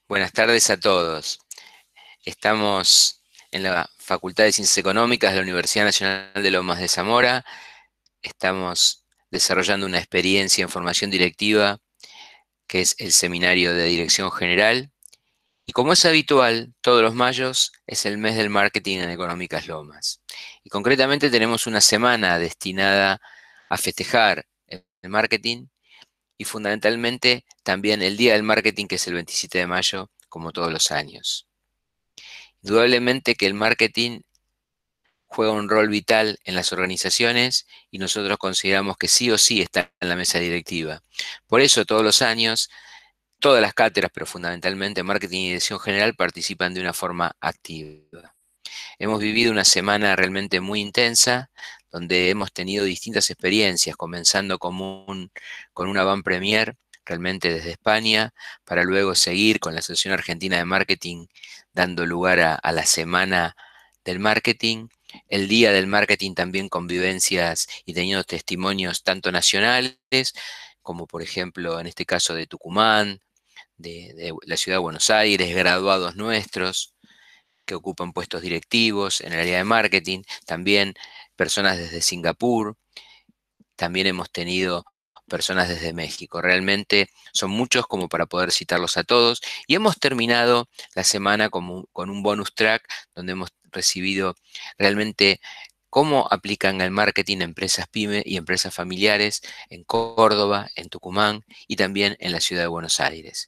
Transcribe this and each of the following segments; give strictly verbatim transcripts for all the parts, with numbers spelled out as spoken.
Buenas tardes a todos. Estamos en la Facultad de Ciencias Económicas de la Universidad Nacional de Lomas de Zamora. Estamos desarrollando una experiencia en formación directiva, que es el Seminario de Dirección General. Y como es habitual, todos los mayos es el mes del marketing en Económicas Lomas. Y concretamente tenemos una semana destinada a festejar el marketing y fundamentalmente también el Día del Marketing, que es el veintisiete de mayo, como todos los años. Indudablemente que el marketing juega un rol vital en las organizaciones y nosotros consideramos que sí o sí está en la mesa directiva. Por eso todos los años, todas las cátedras, pero fundamentalmente marketing y dirección general, participan de una forma activa. Hemos vivido una semana realmente muy intensa, donde hemos tenido distintas experiencias, comenzando con, un, con una van premier, realmente desde España, para luego seguir con la Asociación Argentina de Marketing, dando lugar a, a la Semana del Marketing, el Día del Marketing también con vivencias y teniendo testimonios tanto nacionales, como por ejemplo en este caso de Tucumán, de, de la ciudad de Buenos Aires, graduados nuestros, que ocupan puestos directivos en el área de marketing, también personas desde Singapur, también hemos tenido personas desde México. Realmente son muchos como para poder citarlos a todos. Y hemos terminado la semana con, con un bonus track donde hemos recibido realmente cómo aplican el marketing empresas pyme y empresas familiares en Córdoba, en Tucumán y también en la ciudad de Buenos Aires.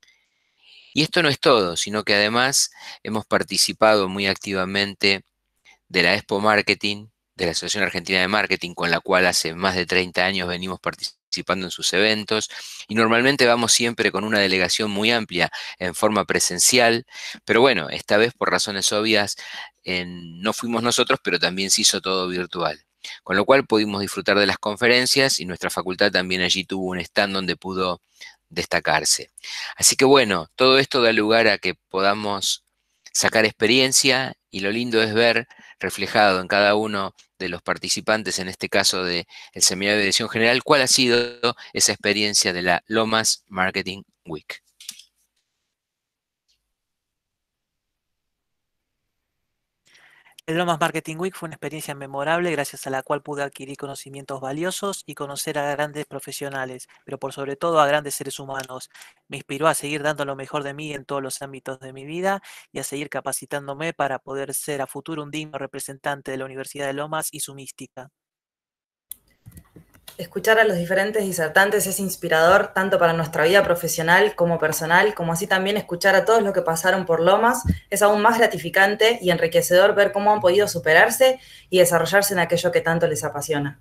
Y esto no es todo, sino que además hemos participado muy activamente de la Expo Marketing, de la Asociación Argentina de Marketing, con la cual hace más de treinta años venimos participando en sus eventos, y normalmente vamos siempre con una delegación muy amplia en forma presencial, pero bueno, esta vez por razones obvias en, no fuimos nosotros, pero también se hizo todo virtual. Con lo cual pudimos disfrutar de las conferencias y nuestra facultad también allí tuvo un stand donde pudo destacarse. Así que bueno, todo esto da lugar a que podamos sacar experiencia y lo lindo es ver reflejado en cada uno de los participantes, en este caso del Seminario de Dirección General, cuál ha sido esa experiencia de la Lomas Marketing Week. El Lomas Marketing Week fue una experiencia memorable gracias a la cual pude adquirir conocimientos valiosos y conocer a grandes profesionales, pero por sobre todo a grandes seres humanos. Me inspiró a seguir dando lo mejor de mí en todos los ámbitos de mi vida y a seguir capacitándome para poder ser a futuro un digno representante de la Universidad de Lomas y su mística. Escuchar a los diferentes disertantes es inspirador tanto para nuestra vida profesional como personal, como así también escuchar a todos los que pasaron por Lomas es aún más gratificante y enriquecedor ver cómo han podido superarse y desarrollarse en aquello que tanto les apasiona.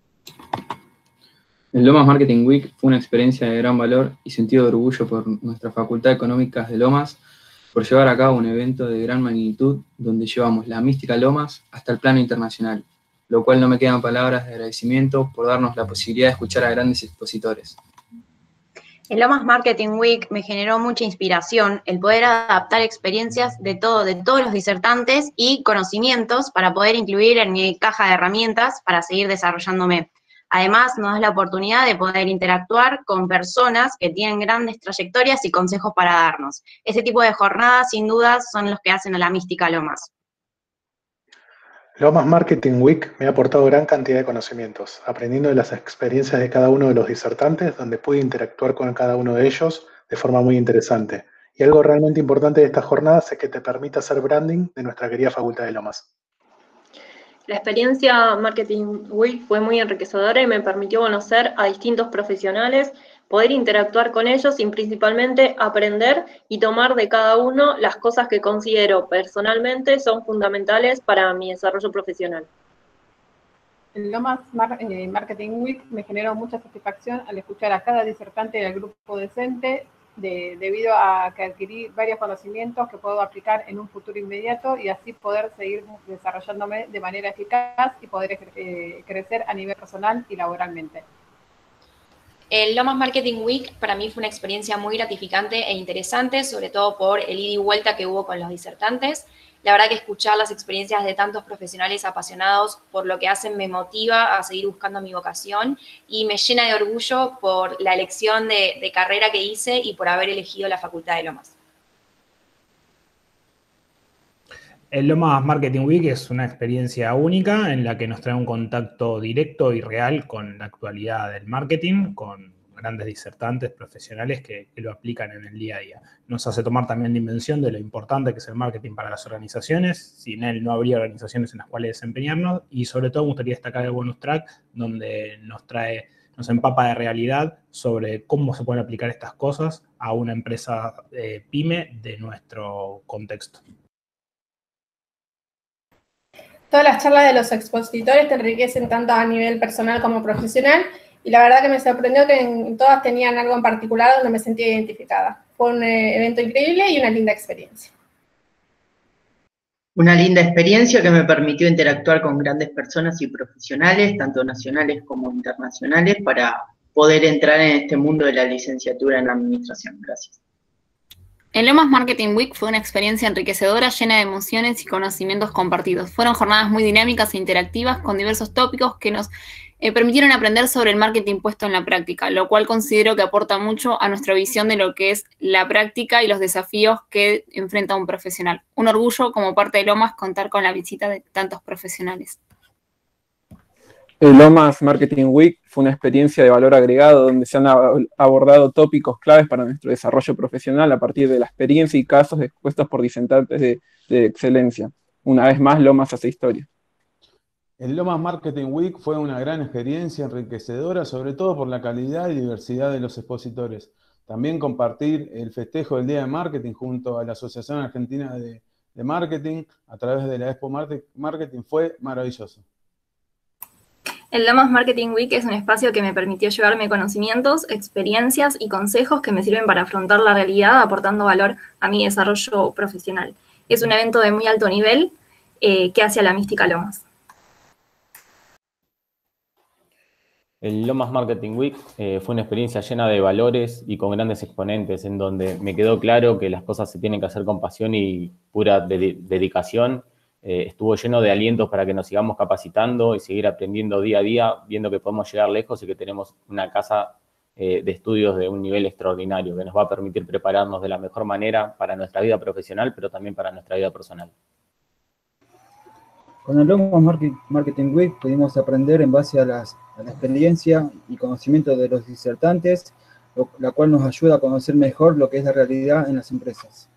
El Lomas Marketing Week fue una experiencia de gran valor y sentido de orgullo por nuestra Facultad de Económicas de Lomas por llevar a cabo un evento de gran magnitud donde llevamos la mística Lomas hasta el plano internacional, lo cual no me quedan palabras de agradecimiento por darnos la posibilidad de escuchar a grandes expositores. El Lomas Marketing Week me generó mucha inspiración el poder adaptar experiencias de, todo, de todos los disertantes y conocimientos para poder incluir en mi caja de herramientas para seguir desarrollándome. Además, nos da la oportunidad de poder interactuar con personas que tienen grandes trayectorias y consejos para darnos. Ese tipo de jornadas, sin dudas, son los que hacen a la mística Lomas. Lomas Marketing Week me ha aportado gran cantidad de conocimientos, aprendiendo de las experiencias de cada uno de los disertantes, donde pude interactuar con cada uno de ellos de forma muy interesante. Y algo realmente importante de estas jornadas es que te permite hacer branding de nuestra querida Facultad de Lomas. La experiencia Marketing Week fue muy enriquecedora y me permitió conocer a distintos profesionales, poder interactuar con ellos y principalmente aprender y tomar de cada uno las cosas que considero personalmente son fundamentales para mi desarrollo profesional. El Lomas Marketing Week me generó mucha satisfacción al escuchar a cada disertante del grupo docente, de, debido a que adquirí varios conocimientos que puedo aplicar en un futuro inmediato y así poder seguir desarrollándome de manera eficaz y poder eh, crecer a nivel personal y laboralmente. El Lomas Marketing Week para mí fue una experiencia muy gratificante e interesante, sobre todo por el ida y vuelta que hubo con los disertantes. La verdad que escuchar las experiencias de tantos profesionales apasionados por lo que hacen me motiva a seguir buscando mi vocación y me llena de orgullo por la elección de, de carrera que hice y por haber elegido la Facultad de Lomas. El Lomas Marketing Week es una experiencia única en la que nos trae un contacto directo y real con la actualidad del marketing, con grandes disertantes profesionales que, que lo aplican en el día a día. Nos hace tomar también dimensión de lo importante que es el marketing para las organizaciones. Sin él no habría organizaciones en las cuales desempeñarnos, y sobre todo me gustaría destacar el bonus track, donde nos trae, nos empapa de realidad sobre cómo se pueden aplicar estas cosas a una empresa eh, pyme de nuestro contexto. Todas las charlas de los expositores te enriquecen tanto a nivel personal como profesional, y la verdad que me sorprendió que en todas tenían algo en particular donde me sentía identificada. Fue un eh, evento increíble y una linda experiencia. Una linda experiencia que me permitió interactuar con grandes personas y profesionales, tanto nacionales como internacionales, para poder entrar en este mundo de la licenciatura en la administración. Gracias. El Lomas Marketing Week fue una experiencia enriquecedora, llena de emociones y conocimientos compartidos. Fueron jornadas muy dinámicas e interactivas con diversos tópicos que nos eh, permitieron aprender sobre el marketing puesto en la práctica, lo cual considero que aporta mucho a nuestra visión de lo que es la práctica y los desafíos que enfrenta un profesional. Un orgullo como parte de Lomas contar con la visita de tantos profesionales. El Lomas Marketing Week fue una experiencia de valor agregado donde se han abordado tópicos claves para nuestro desarrollo profesional a partir de la experiencia y casos expuestos por disertantes de, de excelencia. Una vez más, Lomas hace historia. El Lomas Marketing Week fue una gran experiencia enriquecedora, sobre todo por la calidad y diversidad de los expositores. También compartir el festejo del Día de Marketing junto a la Asociación Argentina de, de Marketing a través de la Expo Marketing fue maravilloso. El Lomas Marketing Week es un espacio que me permitió llevarme conocimientos, experiencias y consejos que me sirven para afrontar la realidad, aportando valor a mi desarrollo profesional. Es un evento de muy alto nivel eh, que hace a la mística Lomas. El Lomas Marketing Week eh, fue una experiencia llena de valores y con grandes exponentes, en donde me quedó claro que las cosas se tienen que hacer con pasión y pura de dedicación. Eh, estuvo lleno de alientos para que nos sigamos capacitando y seguir aprendiendo día a día, viendo que podemos llegar lejos y que tenemos una casa eh, de estudios de un nivel extraordinario que nos va a permitir prepararnos de la mejor manera para nuestra vida profesional, pero también para nuestra vida personal. Con el Lomas Marketing Week pudimos aprender en base a, las, a la experiencia y conocimiento de los disertantes, lo, la cual nos ayuda a conocer mejor lo que es la realidad en las empresas.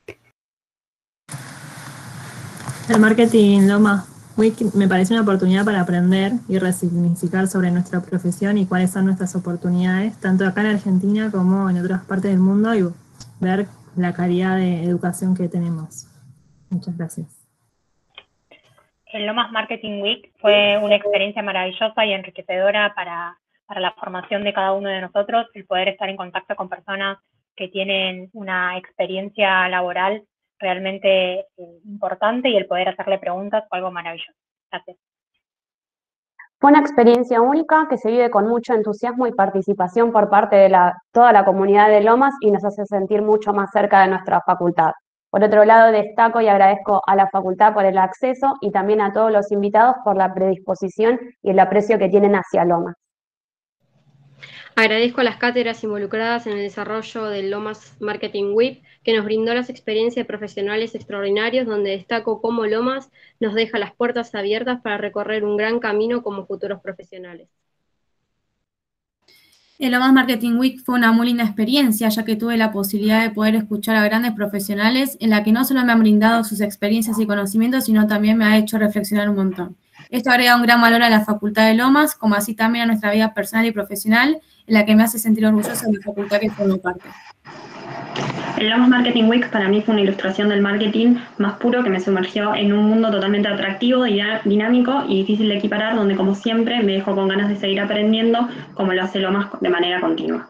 El Marketing Lomas Week me parece una oportunidad para aprender y resignificar sobre nuestra profesión y cuáles son nuestras oportunidades, tanto acá en Argentina como en otras partes del mundo, y ver la calidad de educación que tenemos. Muchas gracias. El Lomas Marketing Week fue una experiencia maravillosa y enriquecedora para, para la formación de cada uno de nosotros, el poder estar en contacto con personas que tienen una experiencia laboral realmente eh, importante, y el poder hacerle preguntas fue algo maravilloso. Gracias. Fue una experiencia única que se vive con mucho entusiasmo y participación por parte de la, toda la comunidad de Lomas, y nos hace sentir mucho más cerca de nuestra facultad. Por otro lado, destaco y agradezco a la facultad por el acceso y también a todos los invitados por la predisposición y el aprecio que tienen hacia Lomas. Agradezco a las cátedras involucradas en el desarrollo del Lomas Marketing Week, que nos brindó las experiencias profesionales extraordinarias, donde destaco cómo Lomas nos deja las puertas abiertas para recorrer un gran camino como futuros profesionales. El Lomas Marketing Week fue una muy linda experiencia, ya que tuve la posibilidad de poder escuchar a grandes profesionales, en la que no solo me han brindado sus experiencias y conocimientos, sino también me ha hecho reflexionar un montón. Esto agrega un gran valor a la Facultad de Lomas, como así también a nuestra vida personal y profesional, en la que me hace sentir orgullosa de la facultad que formo parte. El Lomas Marketing Week para mí fue una ilustración del marketing más puro que me sumergió en un mundo totalmente atractivo, dinámico y difícil de equiparar, donde como siempre me dejó con ganas de seguir aprendiendo como lo hace Lomas de manera continua.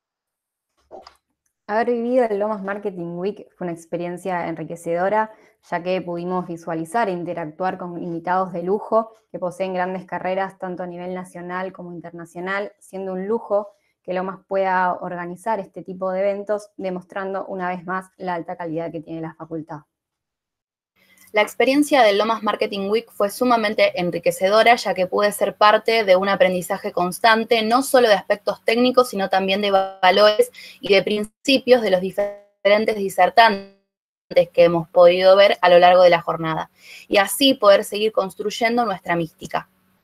Haber vivido el Lomas Marketing Week fue una experiencia enriquecedora, ya que pudimos visualizar e interactuar con invitados de lujo que poseen grandes carreras tanto a nivel nacional como internacional, siendo un lujo que Lomas pueda organizar este tipo de eventos, demostrando una vez más la alta calidad que tiene la facultad. La experiencia del Lomas Marketing Week fue sumamente enriquecedora, ya que pude ser parte de un aprendizaje constante, no solo de aspectos técnicos, sino también de valores y de principios de los diferentes disertantes, que hemos podido ver a lo largo de la jornada, y así poder seguir construyendo nuestra mística.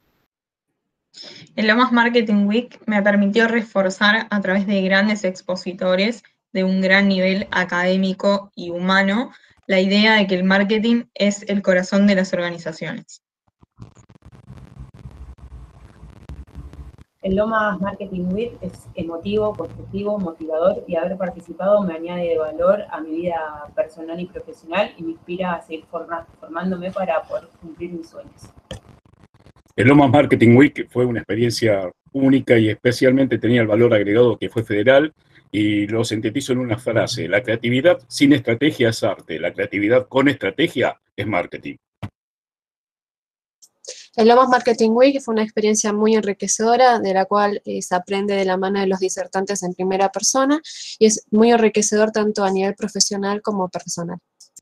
El Lomas Marketing Week me permitió reforzar a través de grandes expositores de un gran nivel académico y humano la idea de que el marketing es el corazón de las organizaciones. El Lomas Marketing Week es emotivo, constructivo, motivador, y haber participado me añade de valor a mi vida personal y profesional y me inspira a seguir forma, formándome para poder cumplir mis sueños. El Lomas Marketing Week fue una experiencia única y especialmente tenía el valor agregado que fue federal, y lo sintetizo en una frase: la creatividad sin estrategia es arte, la creatividad con estrategia es marketing. El Lomas Marketing Week fue una experiencia muy enriquecedora, de la cual eh, se aprende de la mano de los disertantes en primera persona, y es muy enriquecedor tanto a nivel profesional como personal.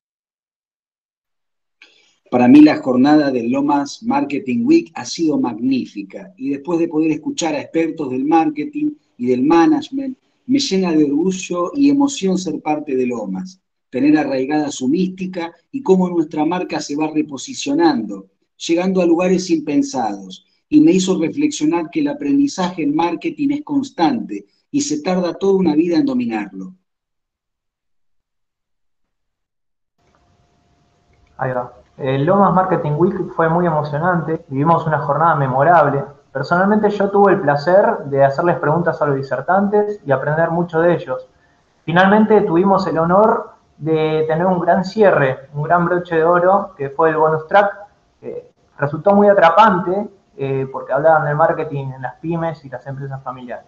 Para mí la jornada del Lomas Marketing Week ha sido magnífica, y después de poder escuchar a expertos del marketing y del management, me llena de orgullo y emoción ser parte de Lomas, tener arraigada su mística y cómo nuestra marca se va reposicionando, llegando a lugares impensados, y me hizo reflexionar que el aprendizaje en marketing es constante y se tarda toda una vida en dominarlo. Ahí va. El Lomas Marketing Week fue muy emocionante, vivimos una jornada memorable. Personalmente yo tuve el placer de hacerles preguntas a los disertantes y aprender mucho de ellos. Finalmente tuvimos el honor de tener un gran cierre, un gran broche de oro, que fue el bonus track. Eh, resultó muy atrapante eh, porque hablaban del marketing en las pymes y las empresas familiares.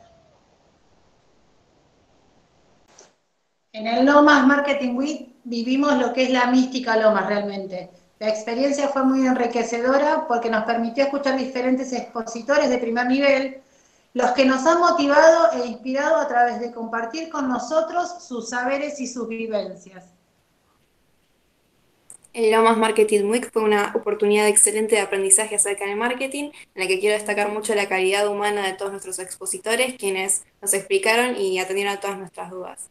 En el Lomas Marketing Week vivimos lo que es la mística Lomas realmente. La experiencia fue muy enriquecedora porque nos permitió escuchar diferentes expositores de primer nivel, los que nos han motivado e inspirado a través de compartir con nosotros sus saberes y sus vivencias. El Lomas Marketing Week fue una oportunidad excelente de aprendizaje acerca del marketing, en la que quiero destacar mucho la calidad humana de todos nuestros expositores, quienes nos explicaron y atendieron a todas nuestras dudas.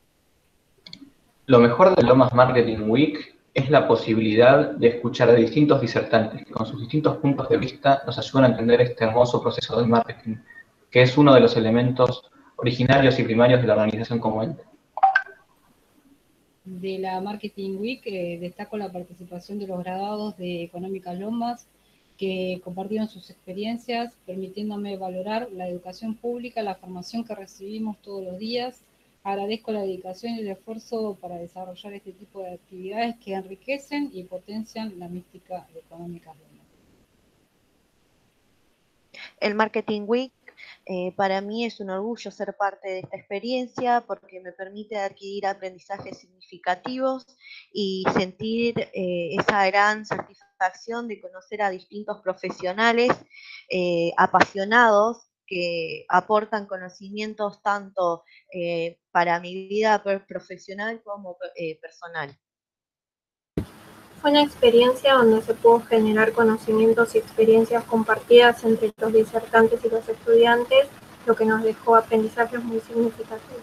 Lo mejor del Lomas Marketing Week es la posibilidad de escuchar a distintos disertantes que con sus distintos puntos de vista nos ayudan a entender este hermoso proceso del marketing, que es uno de los elementos originarios y primarios de la organización como ente. De la Marketing Week eh, destaco la participación de los graduados de Económicas Lomas, que compartieron sus experiencias, permitiéndome valorar la educación pública, la formación que recibimos todos los días. Agradezco la dedicación y el esfuerzo para desarrollar este tipo de actividades que enriquecen y potencian la mística de Económicas Lomas. El Marketing Week eh, para mí es un orgullo ser parte de esta experiencia porque me permite adquirir aprendizajes significativos y sentir eh, esa gran satisfacción de conocer a distintos profesionales eh, apasionados que aportan conocimientos tanto eh, para mi vida profesional como eh, personal. Fue una experiencia donde se pudo generar conocimientos y experiencias compartidas entre los disertantes y los estudiantes, lo que nos dejó aprendizajes muy significativos.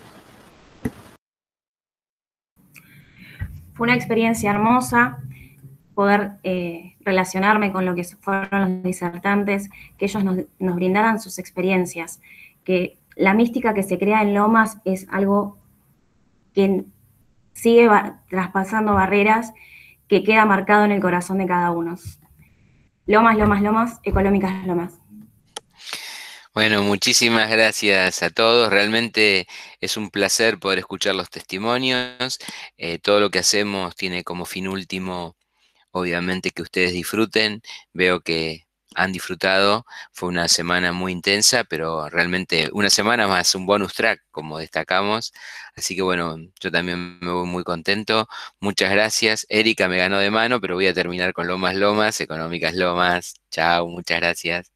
Fue una experiencia hermosa poder eh, relacionarme con lo que fueron los disertantes, que ellos nos, nos brindaran sus experiencias, que la mística que se crea en Lomas es algo que sigue ba- traspasando barreras, que queda marcado en el corazón de cada uno. Lomas, Lomas, Lomas, Económicas Lomas. Bueno, muchísimas gracias a todos. Realmente es un placer poder escuchar los testimonios. Eh, todo lo que hacemos tiene como fin último, obviamente, que ustedes disfruten. Veo que han disfrutado. Fue una semana muy intensa, pero realmente una semana más un bonus track, como destacamos. Así que bueno, yo también me voy muy contento. Muchas gracias. Erika me ganó de mano, pero voy a terminar con Lomas Lomas, Económicas Lomas. Chao, muchas gracias.